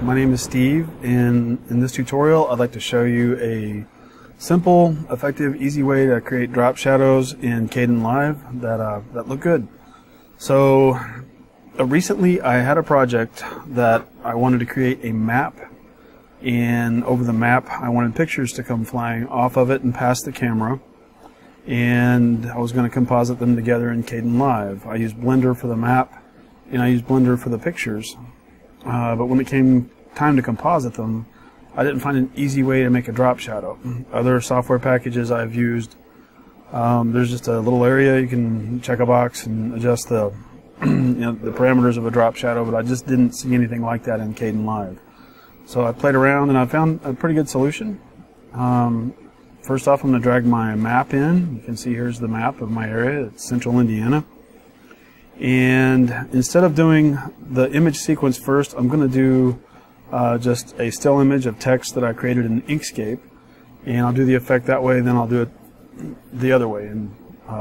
my name is Steve, and in this tutorial I'd like to show you a simple, effective, easy way to create drop shadows in Kdenlive that look good. So recently I had a project that I wanted to create a map, and over the map I wanted pictures to come flying off of it and past the camera, and I was going to composite them together in Kdenlive. I used Blender for the map and I used Blender for the pictures. But when it came time to composite them, I didn't find an easy way to make a drop shadow. Other software packages I've used, there's just a little area you can check a box and adjust the the parameters of a drop shadow, but I just didn't see anything like that in Kdenlive. So I played around and I found a pretty good solution. First off, I'm going to drag my map in. You can see here's the map of my area. It's central Indiana. And instead of doing the image sequence first, I'm going to do just a still image of text that I created in Inkscape, and I'll do the effect that way, then I'll do it the other way and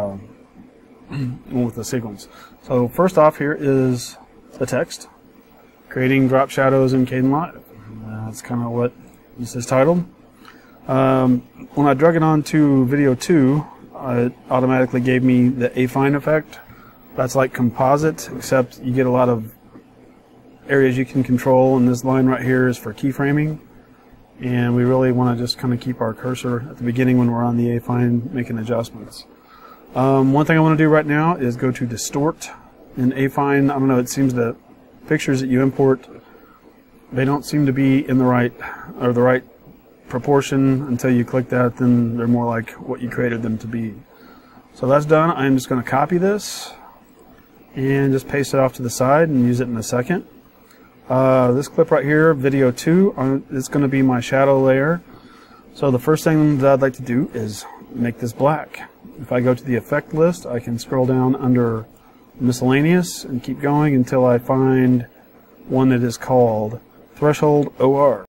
with the sequence. So first off, here is the text, creating drop shadows in Kdenlive. That's kind of what this is titled. When I drug it onto video 2, it automatically gave me the affine effect. That's like composite, except you get a lot of areas you can control, and this line right here is for keyframing, and we really want to just kind of keep our cursor at the beginning when we're on the affine making adjustments. One thing I want to do right now is go to distort in affine. I don't know, it seems that pictures that you import, they don't seem to be in the right proportion until you click that, then they're more like what you created them to be. So that's done. I'm just going to copy this and just paste it off to the side and use it in a second. This clip right here, video 2, is going to be my shadow layer. So the first thing that I'd like to do is make this black. If I go to the effect list, I can scroll down under miscellaneous and keep going until I find one that is called Threshold OR.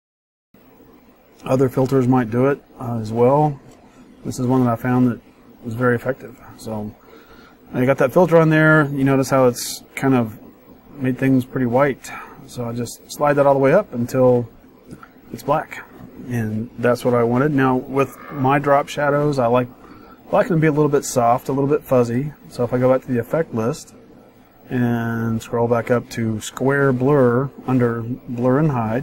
Other filters might do it as well. This is one that I found that was very effective. So I got that filter on there. You notice how it's kind of made things pretty white. So I just slide that all the way up until it's black. And that's what I wanted. Now with my drop shadows, I like them to be a little bit soft, a little bit fuzzy. So if I go back to the effect list and scroll back up to square blur under blur and hide,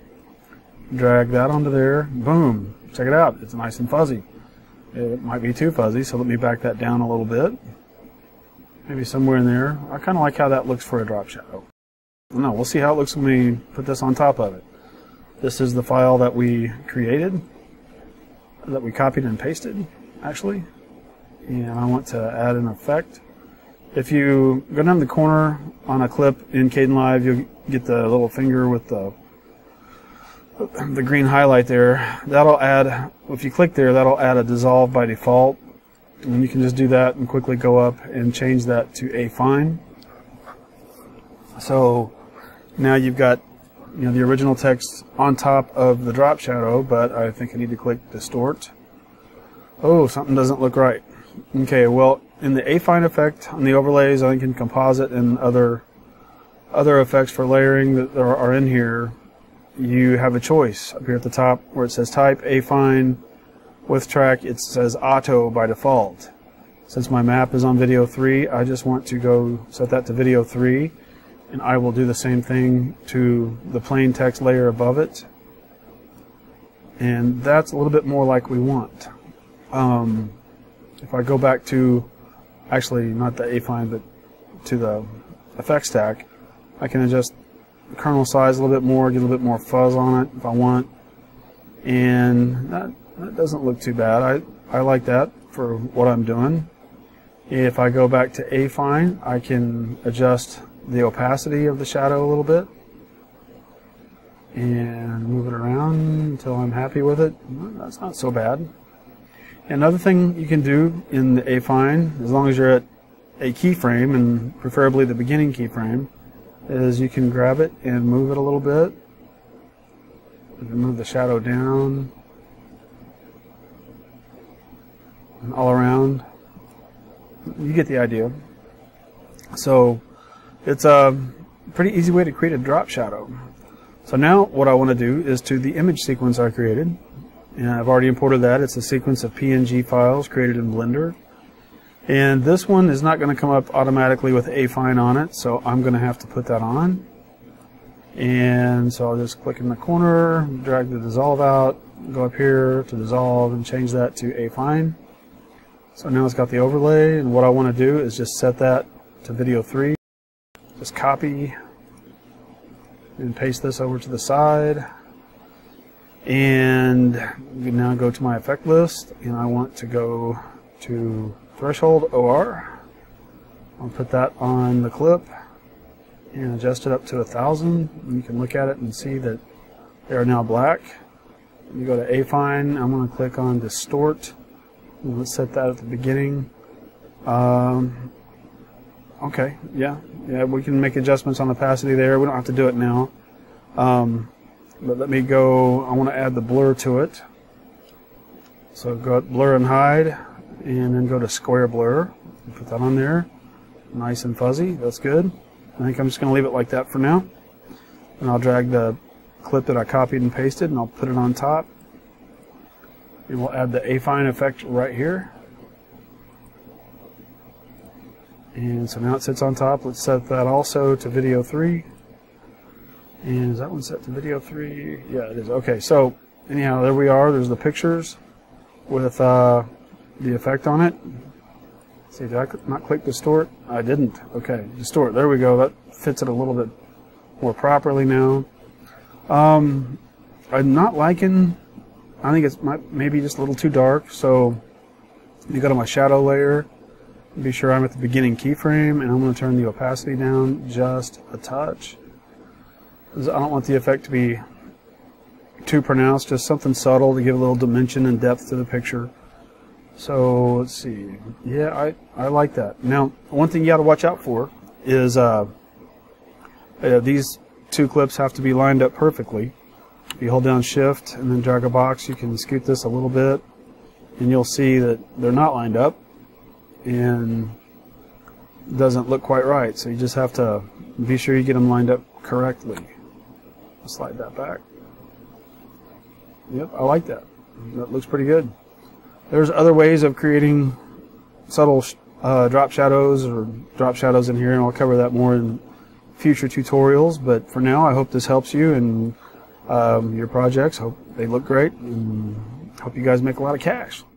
drag that onto there, boom, check it out, it's nice and fuzzy. It might be too fuzzy, so let me back that down a little bit. Maybe somewhere in there. I kind of like how that looks for a drop shadow. No, we'll see how it looks when we put this on top of it. This is the file that we created, that we copied and pasted, actually. And I want to add an effect. If you go down the corner on a clip in Kdenlive, you'll get the little finger with the green highlight there. That'll add, if you click there, that'll add a dissolve by default. And you can just do that and quickly go up and change that to affine. So now you've got the original text on top of the drop shadow, but I think I need to click distort. Oh, something doesn't look right. Okay, well, in the affine effect on the overlays, I think in composite and other effects for layering that are in here, you have a choice up here at the top where it says type affine. With track, it says auto by default. Since my map is on video 3, I just want to go set that to video 3, and I will do the same thing to the plain text layer above it. And that's a little bit more like we want. If I go back to, actually not the affine, but to the effect stack, I can adjust the kernel size a little bit more, get a little bit more fuzz on it if I want, and that doesn't look too bad. I like that for what I'm doing. If I go back to affine, I can adjust the opacity of the shadow a little bit and move it around until I'm happy with it. That's not so bad. Another thing you can do in the affine, as long as you're at a keyframe, and preferably the beginning keyframe, is you can grab it and move it a little bit. You can move the shadow down and all around. You get the idea. So it's a pretty easy way to create a drop shadow. So now what I want to do is to the image sequence I created. And I've already imported that. It's a sequence of PNG files created in Blender. And this one is not going to come up automatically with Affine on it, so I'm going to have to put that on. And so I'll just click in the corner, drag the dissolve out, go up here to dissolve and change that to Affine. So now it's got the overlay, and what I want to do is just set that to video 3. Just copy and paste this over to the side. And now go to my effect list, and I want to go to threshold OR. I'll put that on the clip and adjust it up to 1000. You can look at it and see that they are now black. You go to Affine, I'm going to click on Distort. Let's set that at the beginning. Okay, yeah, we can make adjustments on opacity there. We don't have to do it now. But let me go, I want to add the blur to it. So go to Blur and Hide, and then go to Square Blur. Put that on there. Nice and fuzzy, that's good. I think I'm just going to leave it like that for now. And I'll drag the clip that I copied and pasted, and I'll put it on top. And we'll add the Affine effect right here. And so now it sits on top. Let's set that also to video 3. And is that one set to video 3? Yeah, it is. Okay, so anyhow, there we are. There's the pictures with the effect on it. See, did I not click Distort? I didn't. Okay, Distort. There we go. That fits it a little bit more properly now. I'm not liking, I think it's maybe just a little too dark, so you go to my shadow layer, be sure I'm at the beginning keyframe, and I'm going to turn the opacity down just a touch. I don't want the effect to be too pronounced, just something subtle to give a little dimension and depth to the picture. So let's see. Yeah, I like that. Now, one thing you got to watch out for is these two clips have to be lined up perfectly. If you hold down Shift and then drag a box, you can scoot this a little bit, and you'll see that they're not lined up and it doesn't look quite right. So you just have to be sure you get them lined up correctly. I'll slide that back. Yep, I like that. That looks pretty good. There's other ways of creating subtle drop shadows or drop shadows in here, and I'll cover that more in future tutorials. But for now, I hope this helps you in your projects. Hope they look great, and hope you guys make a lot of cash.